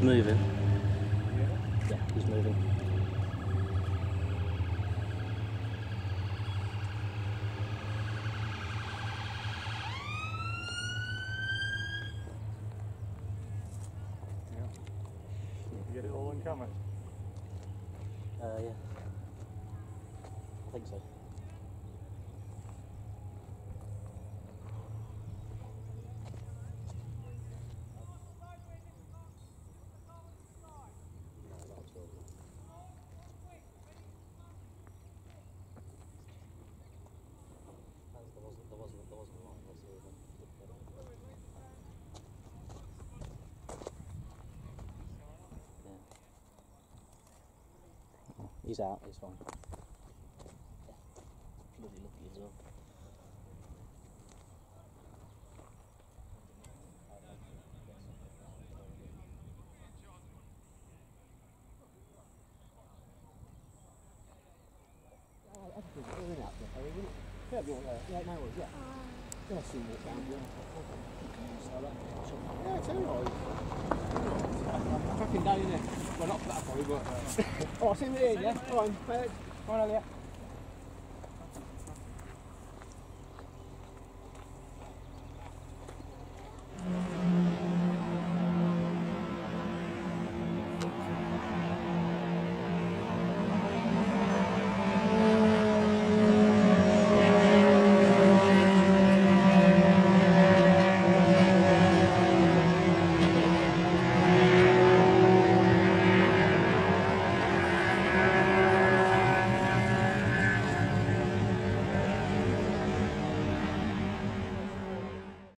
moving. Yeah, he's moving. Get it all in camera? Yeah. I think so. There wasn't a lot, was there? He's out, he's fine. Bloody lucky as well. Yeah, see what down here. Yeah, it's alright. Cracking day, innit? Well, not for that probably, but... Oh, I'll see you in the end, yeah? Go on, mate. Go on, Elliot.